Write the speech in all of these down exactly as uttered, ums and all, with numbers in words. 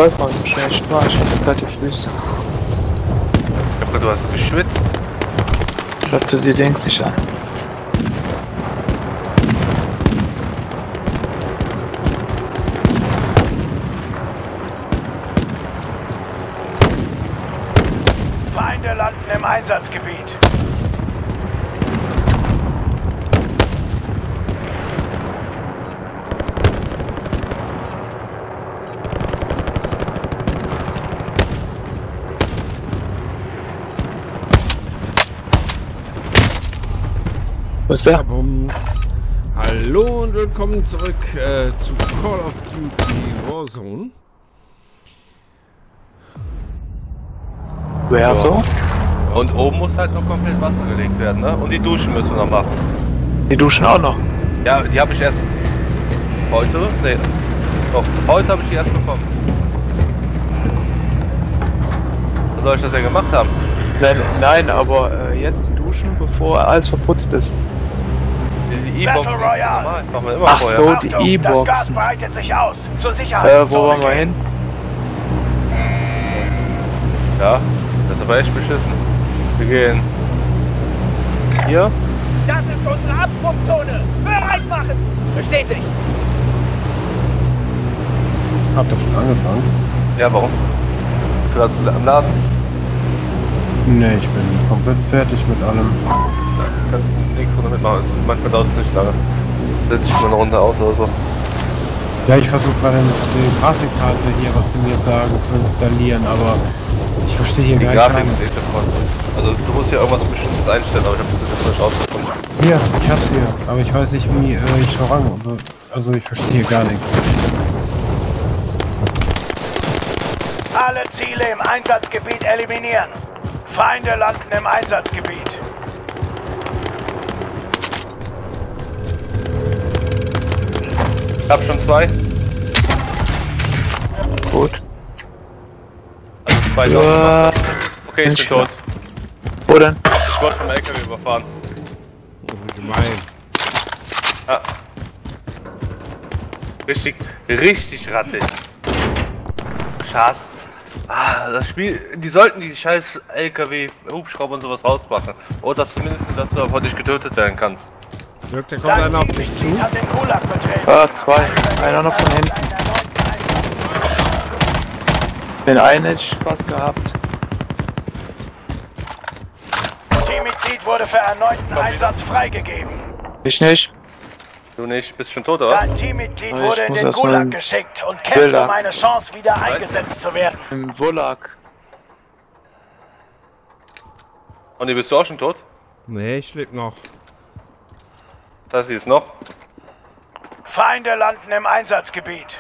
weiß noch nicht, wie schnell ich war. Ich hatte glatte Füße. Ich hab gedacht, du hast geschwitzt. Ich hatte die Dings sicher. Feinde landen im Einsatzgebiet. Was ist der? Bums. Hallo und willkommen zurück äh, zu Call of Duty Warzone. Wer so? Und oben muss halt noch komplett Wasser gelegt werden, ne? Und die Duschen müssen wir noch machen. Die duschen auch noch. Ja, die habe ich erst heute, nee, doch, heute habe ich die erst bekommen. Dann soll ich das ja gemacht haben? Nein, nein, aber äh, jetzt duschen, bevor alles verputzt ist. Die, die E-Box Battle Royale. machen wir immer Ach vorher. so, Achtung, die das Gas E-Boxen. breitet sich aus. Zur Äh, Sicherheitszone wo wollen wir gehen. hin? Ja, das ist aber echt beschissen. Wir gehen hier. Das ist unsere Abflugzone! Bereit machen! Bestätigt! Habt ihr schon angefangen? Ja, warum? Bist du gerade am Laden? Ne, ich bin komplett fertig mit allem. Ja, kannst nichts Runde mitmachen. Manchmal dauert es nicht lange. Setz dich mal eine Runde aus oder so. Ja, ich versuche gerade mit der Grafikkarte hier, was die mir sagen, zu installieren, aber ich verstehe hier Die gar Grafik nicht. ist echt davon. Also du musst ja irgendwas Bestimmtes einstellen, aber ich habe das jetzt nicht rausgefunden. Hier, ich hab's hier, aber ich weiß nicht, wie äh, ich voran. Oder, also ich verstehe hier gar nichts. Alle Ziele im Einsatzgebiet eliminieren. Feinde landen im Einsatzgebiet. Ich hab schon zwei. Gut. Also zwei Ja, noch. Okay, ich Mensch, bin tot. wo denn? Ich wurde vom L K W überfahren. Gemein. Ja. Richtig, richtig rattig. Schaß. Ah, das Spiel, die sollten die scheiß L K W, Hubschrauber und sowas rausmachen. Oder zumindest, dass du aber nicht getötet werden kannst. Dirk, da kommt einer auf dich zu. Teammitglied hat den Gulag betreten. Ah, zwei. Einer noch von hinten. Den einen hätte ich fast gehabt. Teammitglied wurde für erneuten Einsatz freigegeben. Ich nicht. Du nicht, bist schon tot, oder? Dein Teammitglied Ich wurde in muss den erst mal Gulag ins geschickt und kämpft Gulag. um eine Chance, wieder eingesetzt zu werden. Im Wullak. Und die bist du auch schon tot? Nee, ich lebe noch. Das heißt, sie ist noch. Feinde landen im Einsatzgebiet.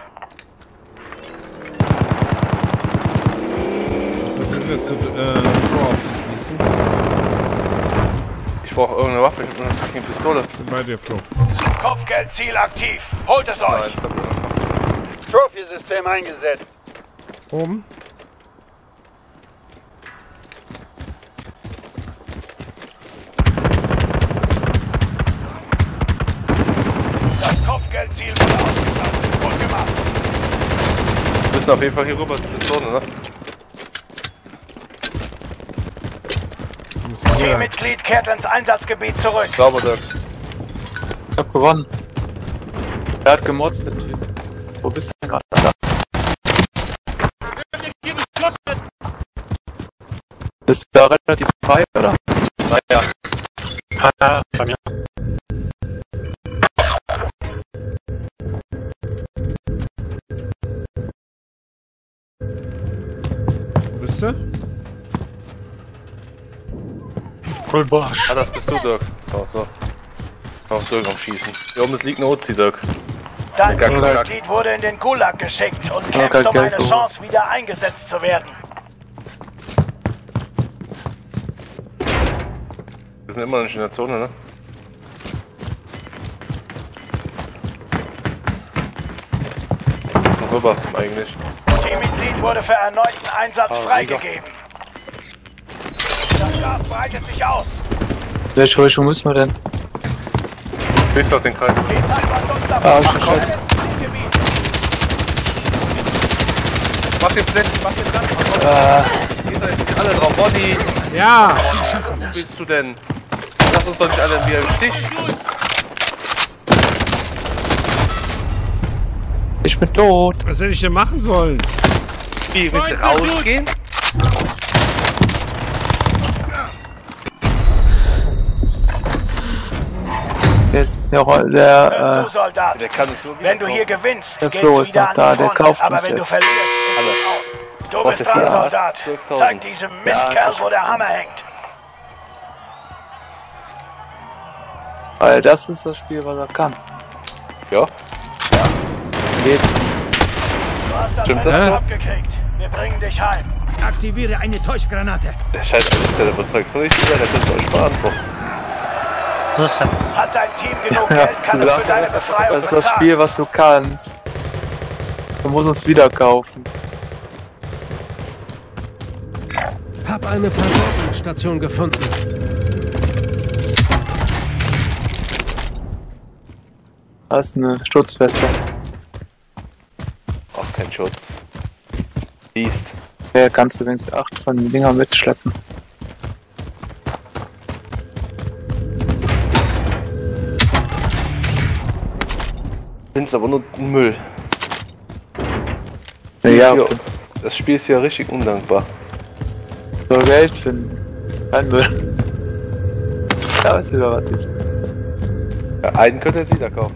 Wir sind jetzt zu äh, Floor aufzuschließen. Ich brauche irgendeine Waffe, ich hab nur eine fucking Pistole. Bin bei dir, Flo. Kopfgeldziel aktiv. Holt es Nein, euch. ich hab nur- Trophy-System eingesetzt. Oben. Das Kopfgeldziel wurde ausgeschaltet. Gut gemacht. Wir müssen auf jeden Fall hier rüber zur Zone, ne? Wir müssen hier. Teammitglied kehrt ins Einsatzgebiet zurück. Sauber, Dirk. Ich hab gewonnen. Er hat gemotzt, der Typ. Wo bist du denn gerade? Da. Ist da relativ frei, oder? Naja. Ah, bei mir. Wo bist du? Cool Bosch. Ah, das bist du, Dirk. So, so. Auf Dirk am Schießen. Hier oben liegt eine Uzi, Dirk. Dein Ja, Teammitglied wurde in den Gulag geschickt und Ja, kämpft um Geld eine hoch. Chance, wieder eingesetzt zu werden. Wir sind immer noch nicht in der Zone, ne? Noch rüber, eigentlich. Teammitglied wurde für erneuten Einsatz Ah, freigegeben. Das Gas breitet sich aus. Welche Richtung müssen wir denn? Bis auf den Kreis. Die Zeit war uns Ah, davon. ich verstehe. Mach den Flash, mach den Flash. Äh, Geht doch jetzt alle drauf, Ronny. Ja! Wo bist du denn? Lass uns doch nicht alle wieder im Stich. ich bin tot. Was hätte ich denn machen sollen? Wie, willst du rausgehen? Der ist der, Hör der, zu, Soldat. Der kann nicht nur wieder Wenn du kommen. hier gewinnst, Der geht's Flo ist wieder noch an da, die der Front. kauft Aber uns wenn du jetzt. verlierst, ist es out. Du bist Kostet dran, ja Soldat. zwölftausend. Zeig diesem Mistkerl, wo der Hammer hängt. äh, weil das ist das Spiel, was er kann. Ja, Geht. Du hast das Stimmt Messer das? abgekriegt. Wir bringen dich heim. Aktiviere eine Täuschgranate. der Scheiß ist ja der überzeugt von nicht wieder, der könnte euch beantworten. Hat dein Team genug Ja, Geld, kann es sag, für deine Befreiung das ist das bezahlen. Spiel, was du kannst. Du musst uns wieder kaufen. Hab eine Versorgungsstation gefunden. Da ist eine Schutzweste. Auch kein Schutz. Liest. Ja, kannst du wenigstens acht von den Dingern mitschleppen. Findest aber nur Müll. Ja, Hier, das Spiel ist ja richtig undankbar. soll Geld finden. Kein Müll. Da ist wieder was ist. Ja, einen könnt ihr jetzt wieder kaufen.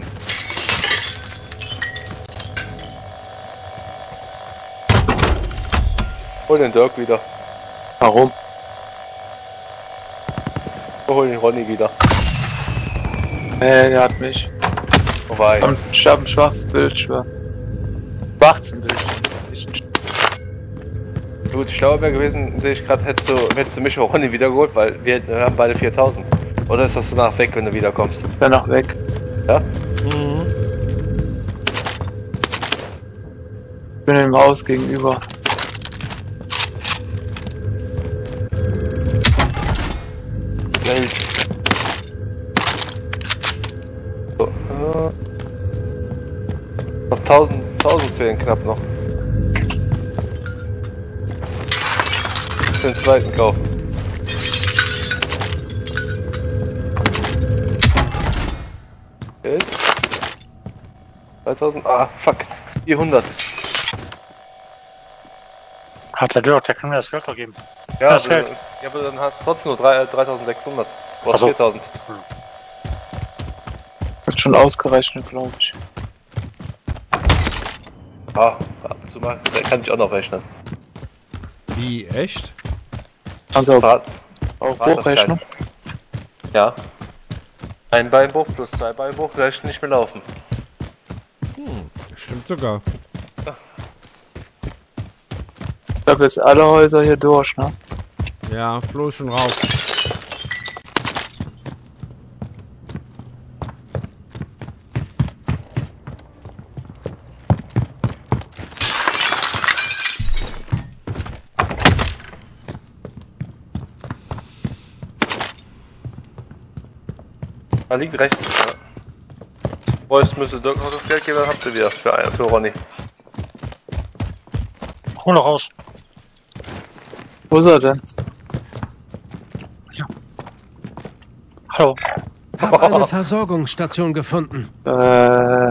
Hol den Dirk wieder. Warum? Hol den Ronny wieder. Nee, der hat mich. Vorbei. Und ich hab ein schwaches Bildschirm. Schwarzes Bildschirm. Ich- Gut, schlauer wäre gewesen, sehe ich gerade, hättest du, hättest du mich auch Ronny wieder geholt, weil wir, hätten- wir haben beide viertausend. Oder ist das danach weg, wenn du wiederkommst? Ich bin noch weg. Ja? Ich bin im Haus gegenüber. Geld. So, äh, noch tausend, tausend fehlen knapp noch. Den zweiten kaufen. Geld. zweitausend, ah, fuck. vierhundert. Hat der Dirk, der kann mir das Geld doch geben. Ja, Das aber, Geld. ja, aber dann hast du trotzdem nur drei- dreitausendsechshundert. Du brauchst Ach so. viertausend. Hat schon ausgerechnet, glaube ich. Ah, ab und zu mal. Da kann ich auch noch rechnen. Wie, echt? Also Brat, auch Brat das hochrechnen. ja. Ein Beinbruch plus zwei Beinbruch, vielleicht nicht mehr laufen. Stimmt sogar. Ich glaube, jetzt alle Häuser hier durch, ne? Ja, Flo ist schon raus. Da liegt rechts. Ja. Reus müsste Dirk noch das Geld geben, dann habt ihr wieder für, für Ronny. Hol noch raus. Wo ist er denn? Hallo. Hab eine Versorgungsstation gefunden. Äh.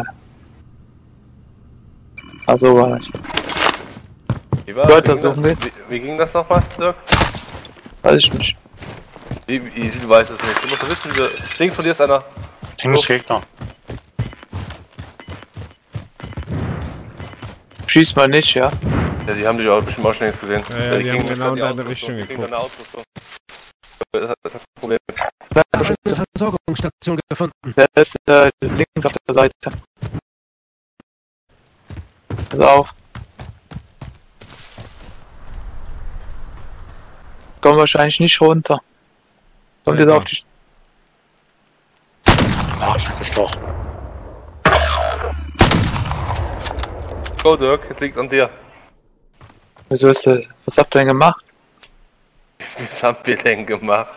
Also war es. Wie, war, Leute wie, ging suchen das, wie, wie ging das nochmal, Dirk? Weiß ich nicht. Wie, wie, du weißt es nicht. Du musst wissen, wie, links von dir ist einer. Links Gegner. Schieß mal nicht, ja? Ja, die haben dich auch bestimmt auch schon längst gesehen. Ja, ja, die haben kriegen genau in die deine Ausrüstung, Richtung die kriegen geguckt. deine Ausrüstung. Das ist das Problem. Hab eine Versorgungsstation gefunden. Der ist äh, links auf der Seite. Pass auf. Kommen wahrscheinlich nicht runter. Kommt jetzt auf die. Ach, ich hab gestochen. Go, Dirk, es liegt an dir. Wieso ist der? Was habt ihr denn gemacht? Was haben wir denn gemacht?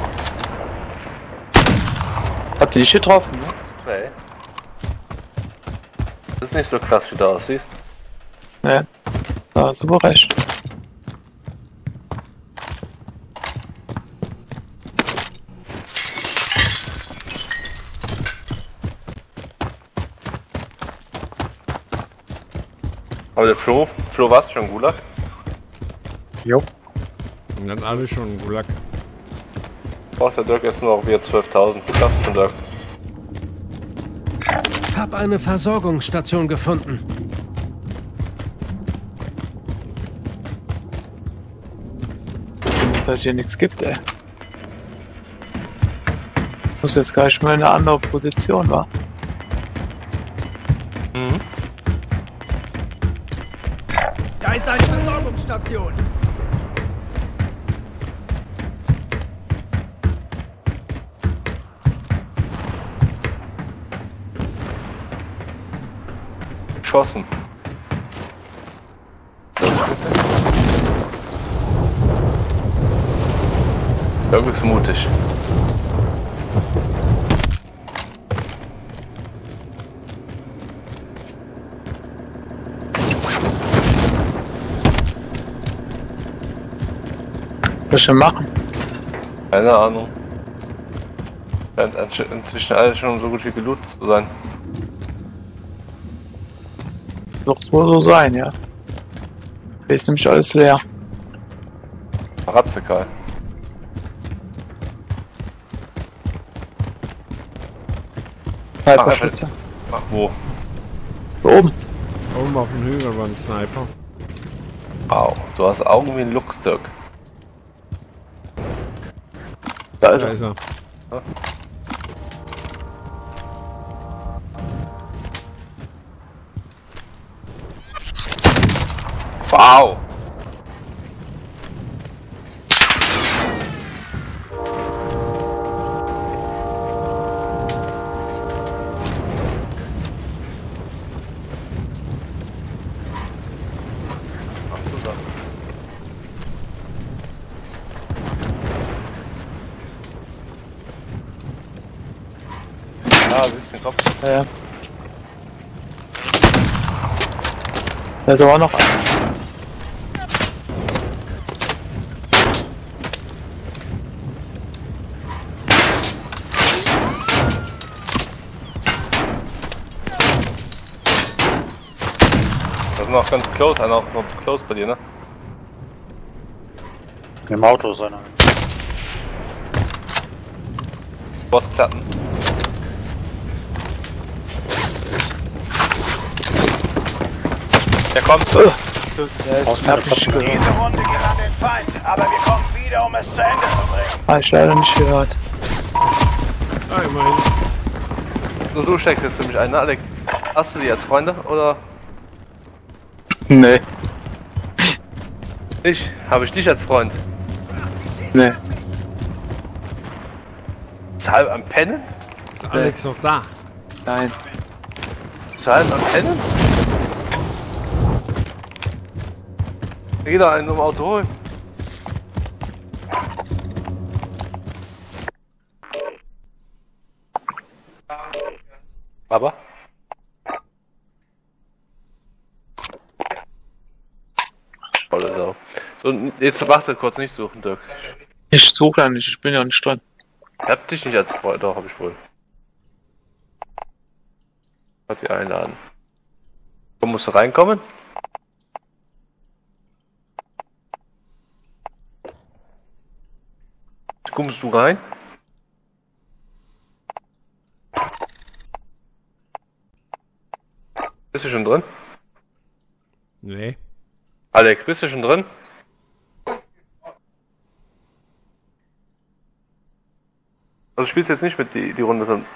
Habt ihr dich getroffen, ne? Nee. Das ist nicht so krass, wie du aussiehst. Ne, da hast du wohl recht. Aber der Flo, Flo warst du schon Gulag? Jo. Und dann alle schon einen Gulag. Braucht der Dirk jetzt nur noch wieder zwölftausend. Schaffst schon, Dirk. Hab eine Versorgungsstation gefunden. Dass es halt hier nichts gibt, ey. Muss jetzt gleich mal in eine andere Position, wa? Mhm. Da ist eine Versorgungsstation. Geschossen. Dirk ist mutig. Was schon machen? Keine Ahnung. Scheint inzwischen alles schon so gut wie gelootet zu sein. Wird wohl so sein, ja. Hier ist nämlich alles leer. Ratzekal. Sniper-Schütze. Ach, wo? Da oben. Oben auf dem Hügel war ein Sniper. Au, du hast Augen wie ein Luchs, Dirk. Da ist Da er. ist er. Wow! Ach so, da. Ah, siehst du den Kopf? Ja, ja. Da ist aber auch noch einer. Das ist noch ganz close, einer auch noch close bei dir, ne? Im Auto ist einer. Bossplatten. Der kommt. Uh, der ist Aus knapp meiner nicht Kopf- gehört. Diese Runde gewann den Feind, aber wir kommen wieder, um es zu Ende zu bringen. Ah, ich leider nicht gehört. Ah, immerhin. Nur du steckst jetzt für mich ein, ne, Alex? Hast du die als Freunde oder Nee, ich? Habe ich dich als Freund? nee. Ist halb am Pennen? Ist Alex noch da? Nein. Ist halb am Pennen? Da geht doch einen um Auto holen. Aber? Volle Sau. So, jetzt warte kurz, nicht suchen, Dirk. Ich suche ja nicht, ich bin ja nicht dran. Ich hab dich nicht als Freund, doch, hab ich wohl. Hat die einladen. Wo musst du reinkommen? Kommst du rein? Bist du schon drin? Nee. Alex, bist du schon drin? Also spielst jetzt nicht mit die, die Runde, sondern...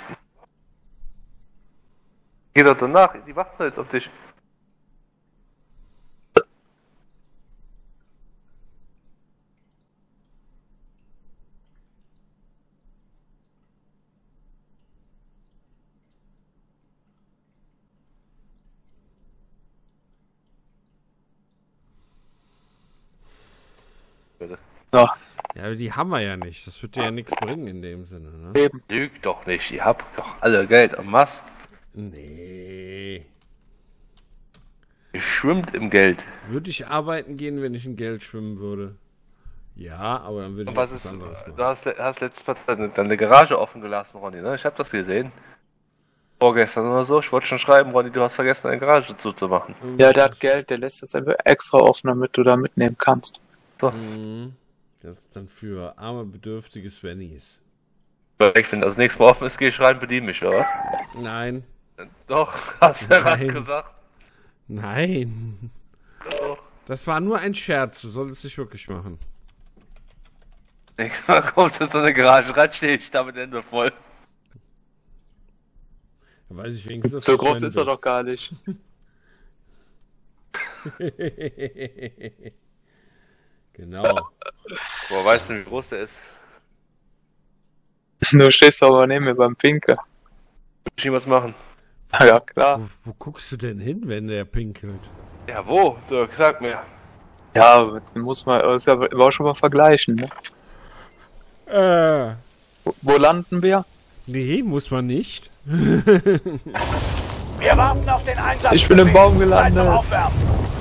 Geh doch danach, die warten jetzt auf dich. Bitte. So, Ja, aber die haben wir ja nicht. Das wird dir ja nichts bringen in dem Sinne, ne? eben. Lüg doch nicht, ihr habt doch alle Geld en masse. Nee. schwimmt im Geld. Würde ich arbeiten gehen, wenn ich in Geld schwimmen würde? Ja, aber dann würde Und ich was was ist, anderes machen. du hast, hast letztes Mal deine, deine Garage offen gelassen, Ronny, ne? Ich hab das gesehen. Vorgestern oder so. Ich wollte schon schreiben, Ronny, du hast vergessen, deine Garage zuzumachen. Ja, der hat Geld, der lässt das einfach extra offen, damit du da mitnehmen kannst. Mhm. Das ist dann für arme, bedürftige Svennies. Wenn das nächste Mal offen ist, geh ich rein, bediene mich, oder was? Nein. Doch, hast du ja Nein. gerade gesagt. Nein. Doch. Das war nur ein Scherz. Du solltest dich wirklich machen. Nächstes Mal kommt in so eine Garage rein, stehe ich da mit Ende voll. Da weiß ich wenigstens, dass So du groß Sven ist er bist. doch gar nicht. Genau. Boah, weißt du, wie groß der ist? Du stehst aber neben mir beim Pinker. Muss ich ihm was machen? Ja, klar. Wo, wo guckst du denn hin, wenn der pinkelt? Ja, wo? Dirk, sag mir. Ja, muss man, das ist ja auch schon mal vergleichen, ne? Äh. Wo, wo landen wir? Nee, muss man nicht. Wir warten auf den Einsatz. Ich bin im Baum gelandet. Zeit zum Aufwärmen.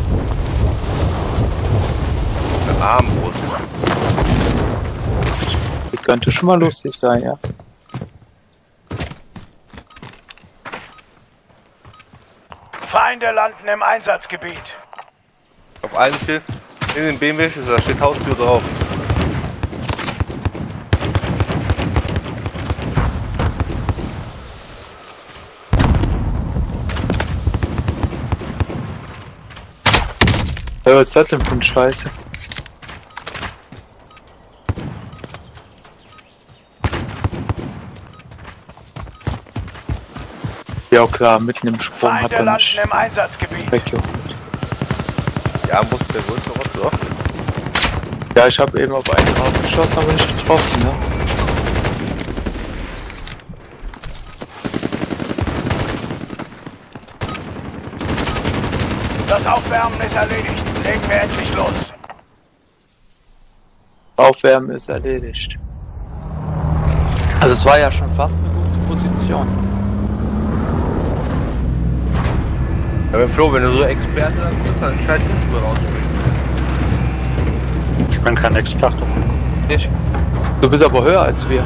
Eine Armbrust. Die könnte schon mal lustig sein, ja. Feinde landen im Einsatzgebiet. Auf einem Schiff, in den B M W, da steht Haustür drauf. Ja, was ist das denn für ein Scheiße? Ja klar, mitten im Sprung hat Feinde er landen nicht im Einsatzgebiet. weggeholt. Die Armbrust der größte Rotz so oft ist. Ja, ich habe eben auf einen drauf geschossen, aber nicht getroffen, ne? Das Aufwärmen ist erledigt. Legen wir endlich los. Aufwärmen ist erledigt. Also es war ja schon fast eine gute Position. Ja, wenn Flo, wenn du so Experte bist, dann entscheid nicht mehr rausspringen. Ich bin kein Experte. Ich. Du bist aber höher als wir.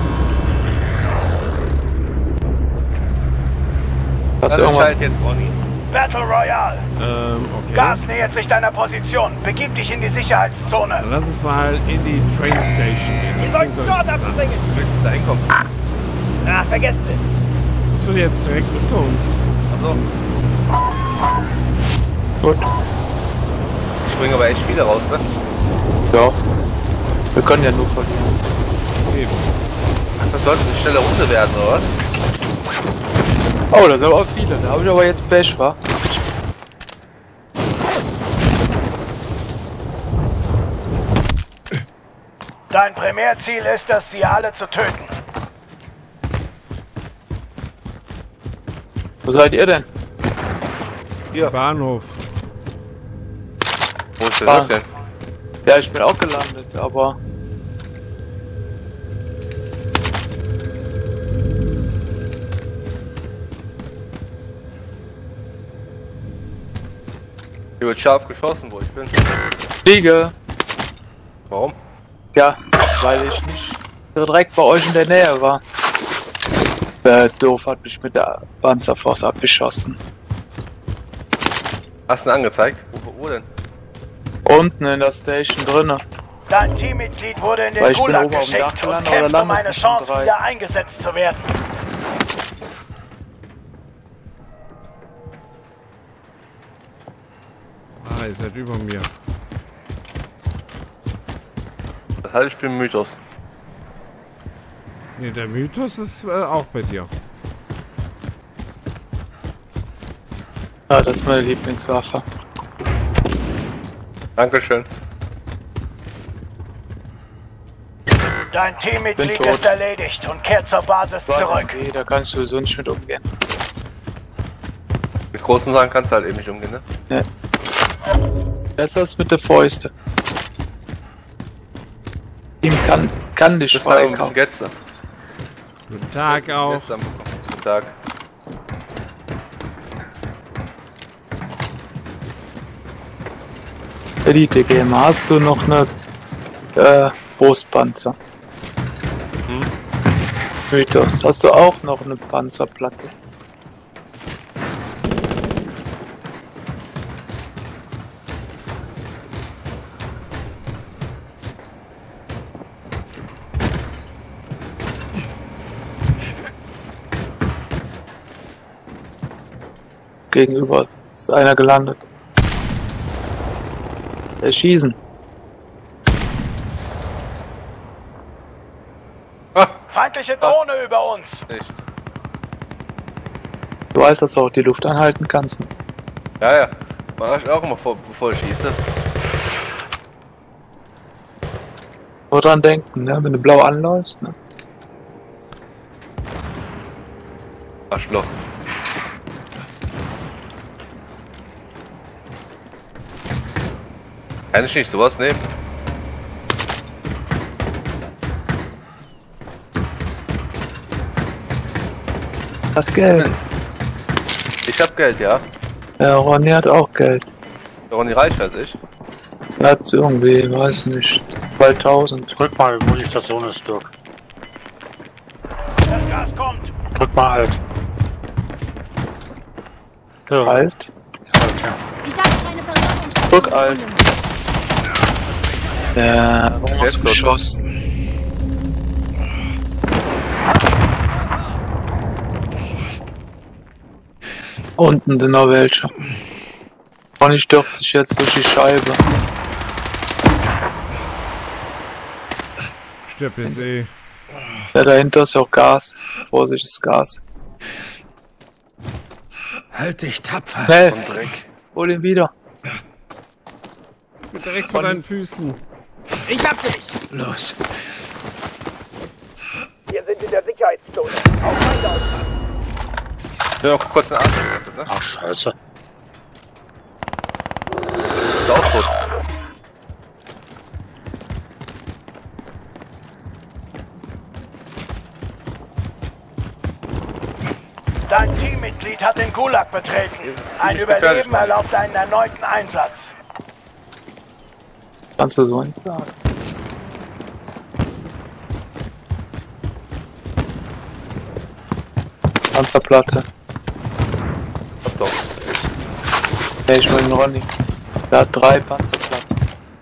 Hast du Dann irgendwas? entscheid jetzt, Ronny. Battle Royale. Ähm, okay. Gas nähert sich deiner Position. Begib dich in die Sicherheitszone. Dann lass uns mal in die Train Station gehen. Wir Das sollten klingt doch dort interessant. abspringen. Willst du da hinkommen? Ah, vergesst es. Bist du jetzt direkt unter uns? Achso, Gut. ich springe aber echt wieder raus, ne? Ja. Wir können ja nur verlieren. Eben. Ach, das sollte eine schnelle Runde werden, oder? Oh, da sind aber viele. Da habe ich aber jetzt Pech, wa? Dein Primärziel ist es, sie alle zu töten. Wo seid ihr denn? Hier. Bahnhof. Wo ist der Ah. Dirk denn? Ja, ich bin auch gelandet, aber... Hier wird scharf geschossen, wo ich bin. Fliege! Warum? Ja, weil ich nicht direkt bei euch in der Nähe war. Der Doof hat mich mit der Panzerfaust abgeschossen. Hast du ihn angezeigt? Wo, wo denn? Unten in der Station drinne. Dein Teammitglied wurde in den Weil ich bin Gulag oben auf dem Dach geschickt und gelandet, aber kämpft um landet eine nicht schon Chance, drei. wieder eingesetzt zu werden. Ah, ihr seid über mir. Das halte ich für einen Mythos. Nee, der Mythos ist äh, auch bei dir. Ja, das ist meine Lieblingswaffe. Dankeschön. Dein Bin Teammitglied tot. ist erledigt und kehrt zur Basis zurück. Okay, da kann ich sowieso nicht mit umgehen. Mit großen Sachen kannst du halt eben nicht umgehen, ne? Ne. Besser ist mit der Fäuste. Ihm kann, kann dich Das war ein bisschen freikaufen. Gäste. Guten Tag auch. Gäste am Guten Tag. Elite Gamer, hast du noch eine äh, Brustpanzer? Hm? Mythos, hast du auch noch eine Panzerplatte? Gegenüber ist einer gelandet. Erschießen. Ah, Feindliche Drohne über uns. nicht. Du weißt, dass du auch die Luft anhalten kannst. Ne? Ja, ja. Mach ich auch immer vor, bevor ich schieße. Nur dran denken, ne? Wenn du blau anläufst, ne? Arschloch. Kann ich nicht sowas nehmen? Das Geld. Ich hab Geld, ja. Ja, Ronny hat auch Geld. Ronny reicher als ich. Er hat irgendwie, weiß nicht, zweitausend. Drück mal, wo die Station ist, Dirk. Das Gas kommt. Drück mal Alt. Dirk. Alt. Alt, ja. Ich habe keine Versorgung. Drück Alt. Ja, warum hast du Jetzt geschossen? Unten sind noch welche. Ronny stürzt sich jetzt durch die Scheibe. Stirb jetzt eh. Ja, dahinter ist ja auch Gas. Vorsicht, ist Gas. Halt dich tapfer. Schnell, Und Dreck. hol ihn wieder. Direkt vor deinen Füßen. Ich hab dich! Los. Wir sind in der Sicherheitszone. Auf Feinde aus. Ich will noch kurz eine Antwort, ne? Ach, scheiße. Ist auch tot. Dein Teammitglied hat den Gulag betreten. Ein ziemlich Überleben gefährlich, Mann. erlaubt einen erneuten Einsatz. Kannst du so nicht sagen. Panzerplatte. Hab doch. Hey, ich will den Ronny. Der hat drei Panzerplatten.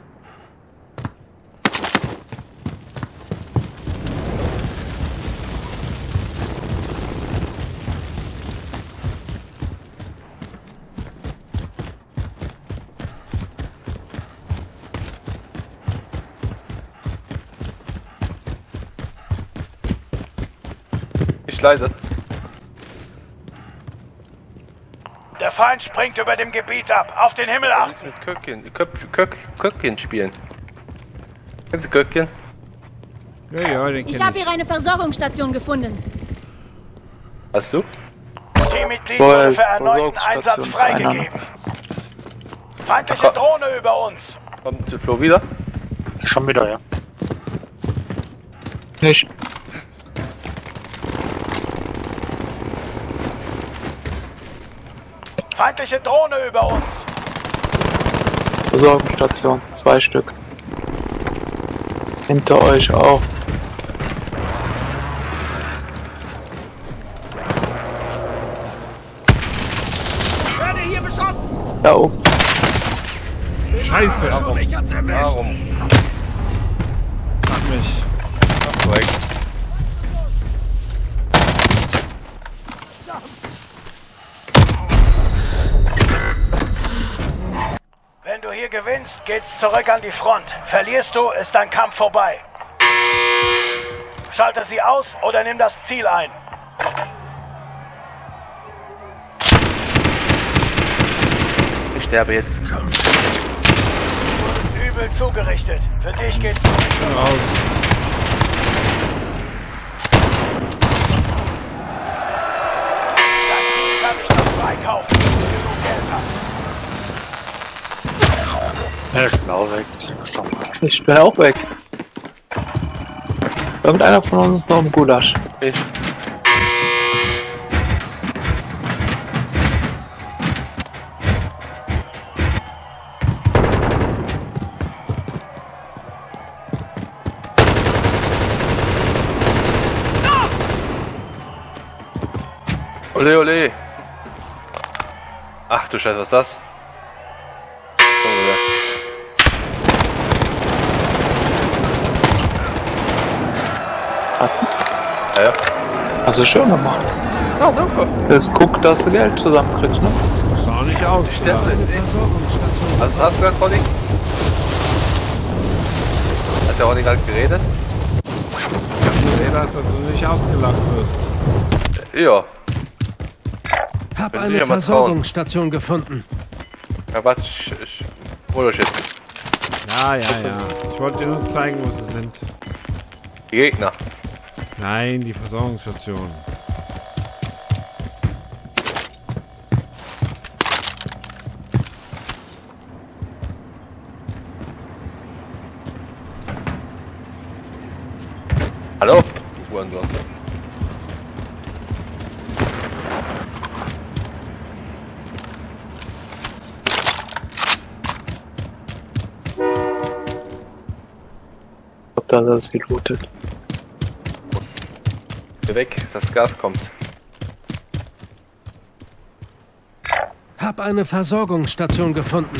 Ich leise. Der Feind springt über dem Gebiet ab. Auf den Himmel Was ist achten. mit Köckchen? Köp Köck Köckchen spielen. Kennst du Köckchen? Ja, ja, den Ich kenn habe hier eine Versorgungsstation gefunden. Hast du? Teammitglied Wohl, wurde für erneuten Einsatz Versorgungsstation freigegeben. Feindliche Ach, Drohne über uns. Kommt zu Flo wieder? Schon wieder, ja. Nicht. Feindliche Drohne über uns. Versorgungsstation. Zwei Stück. Hinter euch auch. Werde hier beschossen! Da oben. Scheiße. Warum? Mich hat's erwischt! Warum? Mach mich. Ach, korrekt. Wenn du hier gewinnst, geht's zurück an die Front. Verlierst du, ist dein Kampf vorbei. Schalte sie aus oder nimm das Ziel ein. Ich sterbe jetzt. Übel zugerichtet. Für dich geht's zurück. Raus. Dein Ziel kann ich noch freikaufen, wenn du genug Geld hast. Er ist blau weg. Schon mal. Ich bin auch weg. Irgendeiner von uns ist noch im Gulasch. Ich. Ole, ole. Ach du Scheiße, was ist das? Hast du? Ja, ja. Hast du schön gemacht. Ja, danke. Jetzt guck, dass du Geld zusammenkriegst, ne? Das sah nicht aus. Stimmt, Ja. Versorgungsstation. Also hast du gerade, Ronny? Hat der Ronny gerade geredet? Ich hab nur gedacht, dass du nicht ausgelacht wirst. Ja. Hab Können Sie eine ja mal Versorgungsstation gefunden. Ja, warte, ich, ich hol euch jetzt. Ja, ja, ja. Ich wollte dir nur zeigen, wo sie sind. Die Gegner. Nein, die Versorgungsstation. Hallo? Hurensohn. Ich glaub, da ist sie lootet. Geh weg, das Gas kommt. Hab eine Versorgungsstation gefunden.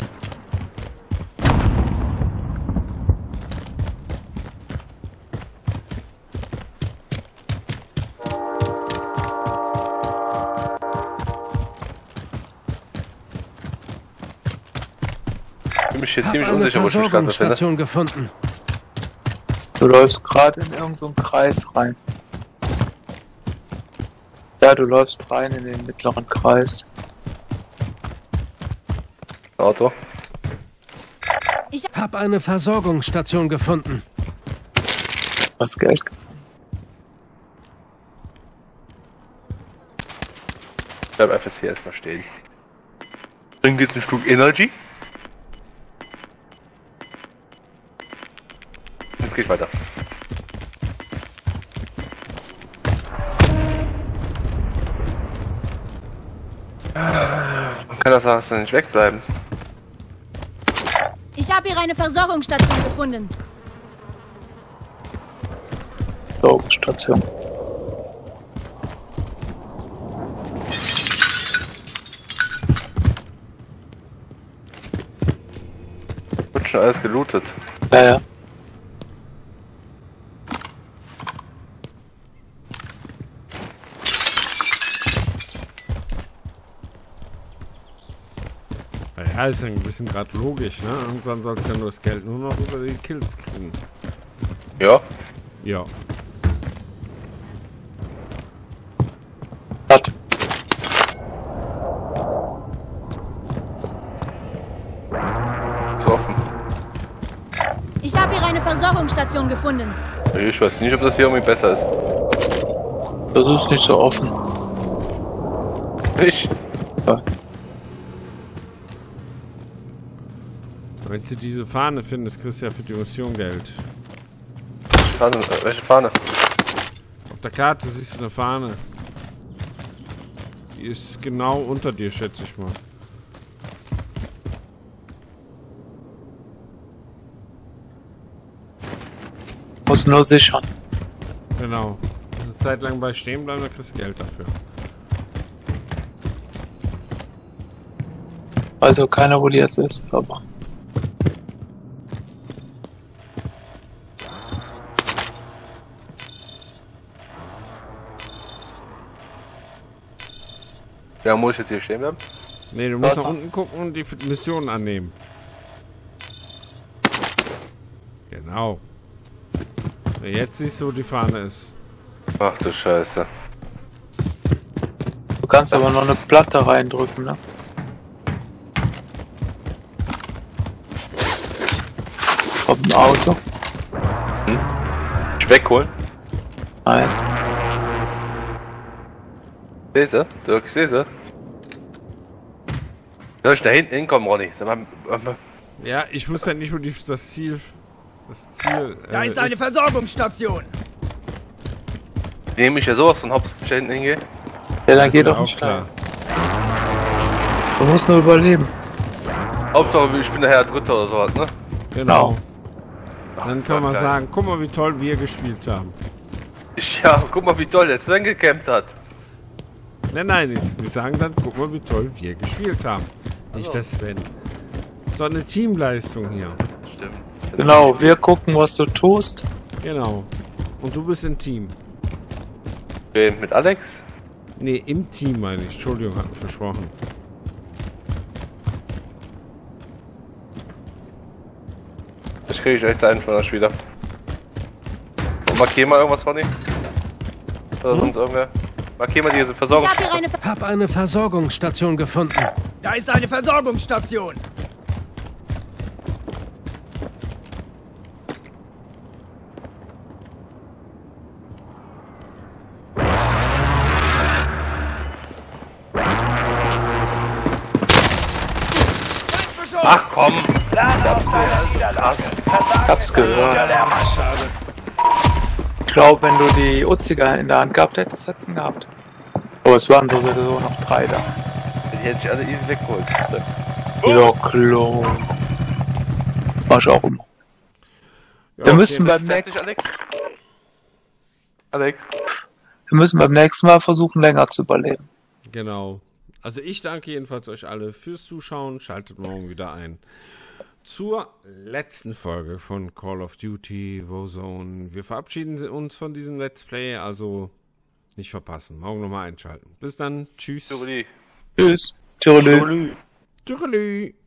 Ich bin mich hier Hab ziemlich eine unsicher, wo ich mich gerade befinde. Versorgungsstation gefunden. Du läufst gerade in irgendeinen so einen Kreis rein. Ja, du läufst rein in den mittleren Kreis. Auto. Hab eine Versorgungsstation gefunden. Was Geld? Ich bleib einfach hier erstmal stehen. Dann geht's ein Stück Energy. Jetzt geht weiter. Man kann das auch nicht wegbleiben. Ich habe hier eine Versorgungsstation gefunden. So, Station. Wird schon alles gelootet. Ja, ja. Ja, ist ja ein bisschen gerade logisch, ne? Irgendwann sollst du ja nur das Geld nur noch über die Kills kriegen. Ja. Ja. Hat. Ist offen. Ich habe hier eine Versorgungsstation gefunden. Ich weiß nicht, ob das hier irgendwie besser ist. Das ist nicht so offen. Ich. Ja. Wenn du diese Fahne findest, kriegst du ja für die Mission Geld. Fahne, äh, welche Fahne? Auf der Karte siehst du eine Fahne. Die ist genau unter dir, schätze ich mal. Muss nur sichern. Genau. Eine Zeit lang bei stehen bleiben, dann kriegst du Geld dafür. Also keiner, wo die jetzt ist, aber. Ja, muss ich jetzt hier stehen bleiben? Ne, du musst Was? nach unten gucken und die Mission annehmen. Genau. Ja, jetzt siehst du, wo die Fahne ist. Ach du Scheiße. Du kannst aber noch eine Platte reindrücken, ne? Kommt ein Auto? Hm? Ich wegholen? Nein. Seh sie? Dirk, ich seh sie. Soll ich da hinten hinkommen, Ronny? Sag mal, mal. Ja, ich wusste ja nicht, wo die, das Ziel... Das Ziel... Da äh, ist eine Versorgungsstation. Nehme ich ja sowas von hops, wenn ich da hinten hingehe. Ja, dann ist geh mir doch auch nicht klar. rein. Du musst nur überleben. Hauptsache, ich bin nachher Dritter oder sowas, ne? Genau. Dann können wir Gott, sagen, guck mal, wie toll wir gespielt haben. Ich, ja, guck mal, wie toll der Sven gecampt hat. Nein, nein, ich, wir sagen dann, guck mal, wie toll wir gespielt haben. Nicht Also. das Sven. Das ist doch eine Teamleistung hier. Stimmt. Genau, wir gucken, was du tust. Genau. Und du bist im Team. Wen? Mit Alex? Nee, im Team meine ich. Entschuldigung, hat versprochen. Das kriege ich jetzt einen von euch wieder. Und markier mal irgendwas, Ronny. Oder sonst irgendwer. Markier mal diese Ich Versorgung. habe hier eine... Ver Hab eine Versorgungsstation gefunden. Da ist eine Versorgungsstation. Ach komm! Lerne aus deiner Niederlage. Versagt Hab's ist ein gehört. guter Lehrmeister. Ich glaube, wenn du die Uziger in der Hand gehabt hättest, hättest du ihn gehabt. Aber es waren so sowieso noch drei da. Die hätte ich alle easy weggeholt. Ja, klar. Mach ich auch immer. Ja, Wir müssen okay. beim Fertig, nächsten, Alex? Alex? wir müssen beim nächsten Mal versuchen, länger zu überleben. Genau. Also ich danke jedenfalls euch alle fürs Zuschauen. Schaltet morgen wieder ein zur letzten Folge von Call of Duty Warzone. Wir verabschieden uns von diesem Let's Play, also nicht verpassen. Morgen nochmal einschalten. Bis dann. Tschüss. Tschüss. Tschüss. Tschüss. Tschüss.